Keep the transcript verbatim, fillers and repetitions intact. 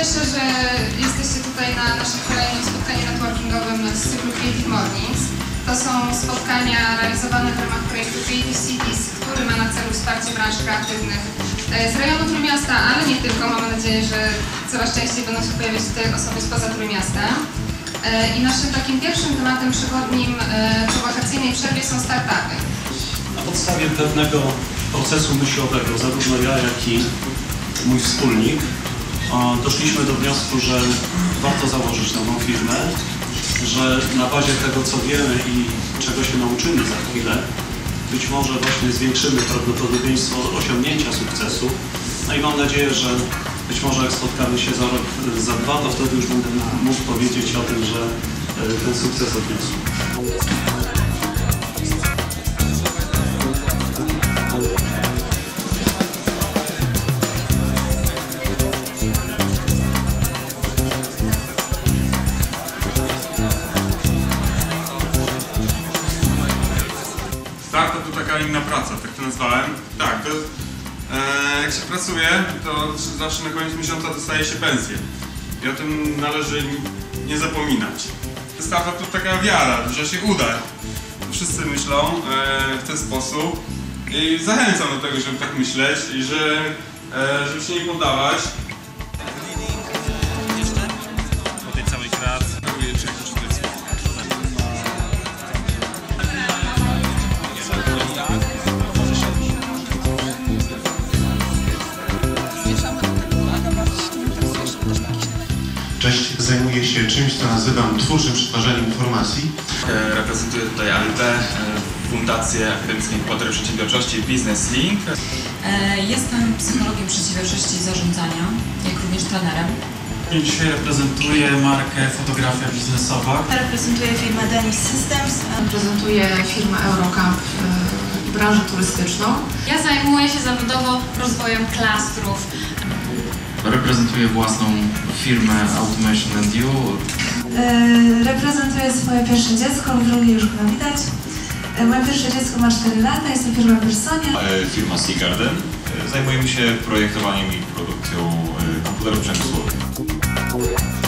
cieszę, że jesteście tutaj na naszym kolejnym spotkaniu networkingowym z cyklu Creative Mornings. To są spotkania realizowane w ramach projektu Creative Cities, który ma na celu wsparcie branż kreatywnych z rejonu Trójmiasta, ale nie tylko. Mamy nadzieję, że coraz częściej będą się pojawiać tutaj osoby spoza Trójmiasta. I naszym takim pierwszym tematem przewodnim po wakacyjnej przerwie są startupy. Na podstawie pewnego procesu myślowego, zarówno ja, jak i mój wspólnik, doszliśmy do wniosku, że warto założyć nową firmę, że na bazie tego, co wiemy i czego się nauczymy za chwilę, być może właśnie zwiększymy prawdopodobieństwo osiągnięcia sukcesu. No i mam nadzieję, że być może jak spotkamy się za rok, za dwa, to wtedy już będę mógł powiedzieć o tym, że ten sukces odniósł. Startup to taka inna praca, tak to nazwałem. Tak, to e, jak się pracuje, to zawsze na koniec miesiąca dostaje się pensję. I o tym należy nie zapominać. Startup to taka wiara, że się uda. Wszyscy myślą e, w ten sposób i zachęcam do tego, żeby tak myśleć i że, e, żeby się nie poddawać. Po tej całej pracy. Cześć, zajmuję się czymś, co nazywam twórczym przetwarzaniem informacji. Reprezentuję tutaj A L P, Fundację Akademicką Inkubator Przedsiębiorczości Business Link. Jestem psychologiem przedsiębiorczości i zarządzania, jak również trenerem. Dzisiaj reprezentuję markę Fotografia Biznesowa. Reprezentuję firmę Denis Systems. Reprezentuję firmę Eurocamp i branżę turystyczną. Ja zajmuję się zawodowo rozwojem klastrów. Reprezentuję własną firmę Automation and You. Yy, reprezentuję swoje pierwsze dziecko, drugie już chyba widać. Yy, moje pierwsze dziecko ma cztery lata, jest to firma Personia. E, firma Sea Garden. E, zajmujemy się projektowaniem i produkcją e, komputerów przemysłowych.